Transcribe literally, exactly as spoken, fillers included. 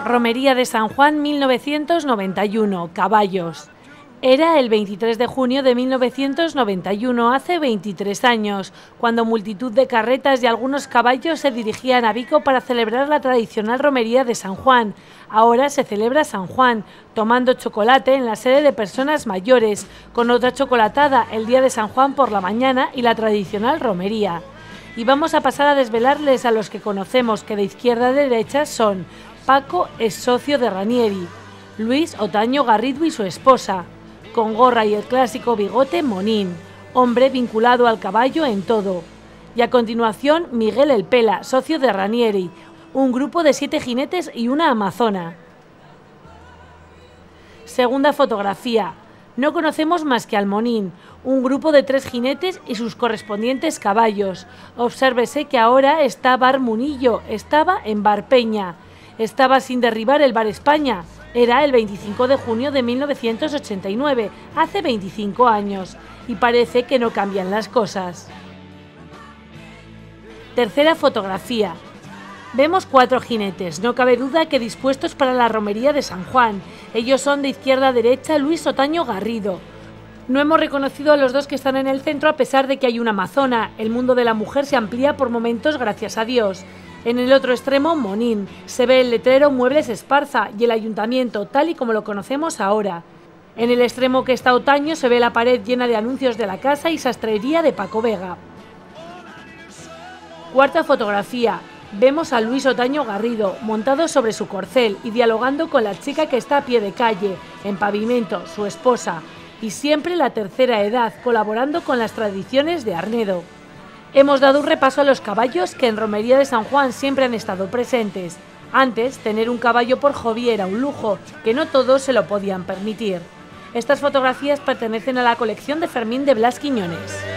Romería de San Juan mil novecientos noventa y uno, caballos. Era el veintitrés de junio de mil novecientos noventa y uno, hace veintitrés años, cuando multitud de carretas y algunos caballos se dirigían a Vico para celebrar la tradicional romería de San Juan. Ahora se celebra San Juan, tomando chocolate en la sede de personas mayores, con otra chocolatada el día de San Juan por la mañana y la tradicional romería. Y vamos a pasar a desvelarles a los que conocemos que de izquierda a derecha son: Paco es socio de Ranieri, Luis Otaño Garrido y su esposa, con gorra y el clásico bigote Monín, hombre vinculado al caballo en todo. Y a continuación Miguel el Pela, socio de Ranieri, un grupo de siete jinetes y una amazona. Segunda fotografía. No conocemos más que al Monín, un grupo de tres jinetes y sus correspondientes caballos. Obsérvese que ahora está Bar Munillo, estaba en Bar Peña. Estaba sin derribar el Bar España. Era el veinticinco de junio de mil novecientos ochenta y nueve, hace veinticinco años, y parece que no cambian las cosas. Tercera fotografía. Vemos cuatro jinetes, no cabe duda que dispuestos para la romería de San Juan. Ellos son de izquierda a derecha Luis Otaño Garrido. No hemos reconocido a los dos que están en el centro a pesar de que hay una amazona. El mundo de la mujer se amplía por momentos, gracias a Dios. En el otro extremo, Monín. Se ve el letrero Muebles Esparza y el ayuntamiento, tal y como lo conocemos ahora. En el extremo que está Otaño se ve la pared llena de anuncios de la casa y sastrería de Paco Vega. Cuarta fotografía. Vemos a Luis Otaño Garrido, montado sobre su corcel y dialogando con la chica que está a pie de calle, en pavimento, su esposa, y siempre la tercera edad, colaborando con las tradiciones de Arnedo. Hemos dado un repaso a los caballos que en Romería de San Juan siempre han estado presentes. Antes, tener un caballo por hobby era un lujo, que no todos se lo podían permitir. Estas fotografías pertenecen a la colección de Fermín de Blas Quiñones.